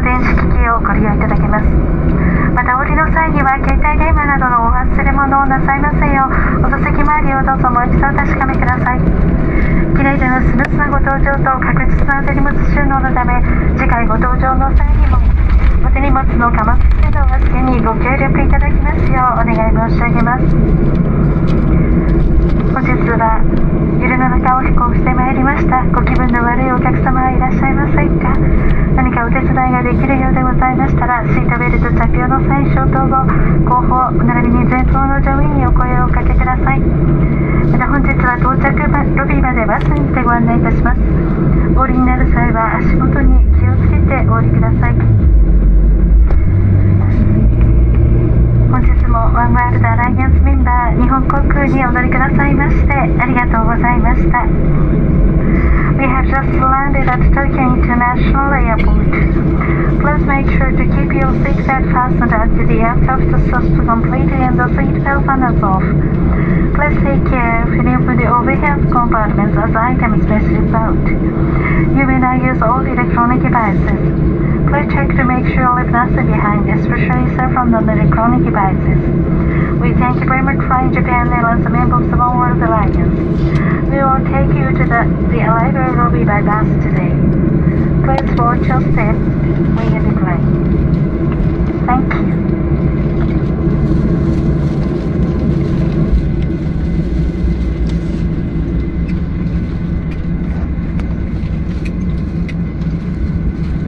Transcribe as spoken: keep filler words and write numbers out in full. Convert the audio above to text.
電子機器をご利用いただけます。また、お降りの際には携帯電話などのお忘れ物をなさいませんよう、お座席周りをどうぞもう一度お確かめください。機内でのスムーズなご搭乗と確実な手荷物収納のため、次回ご搭乗の際にもお手荷物の貨物制度お預けにご協力いただきますようお願い申し上げます。本日は揺れの中を飛行してまいりました。ご気分の悪いお客様はいらっしゃいませんか？何かお手伝いができるようでございましたら、シートベルト着用の際、消灯後、後方並びに前方の乗員にお声をおかけください。また、本日は到着ロビーまでバスにてご案内いたします。お降りになる際は足元に気をつけてお降りください。本日もワンワールドアライアンスメンバー日本航空にお乗りくださいましてありがとうございました。 We have just landed at Tokyo International Airport. Please make sure to keep your seatbelt fastened until the aircraft stops completely and the seatbelt fan is off. Please take care of any of the overhead compartments as items may slip out. You may now use all electronic devices. Please check to make sure you leave nothing behind, especially cell phone and electronic devices. We thank you very much for flying Japan Airlines, a member of the One World Alliance. We will take you to the, the arrival lobby by bus today. Please watch your step when you deploy.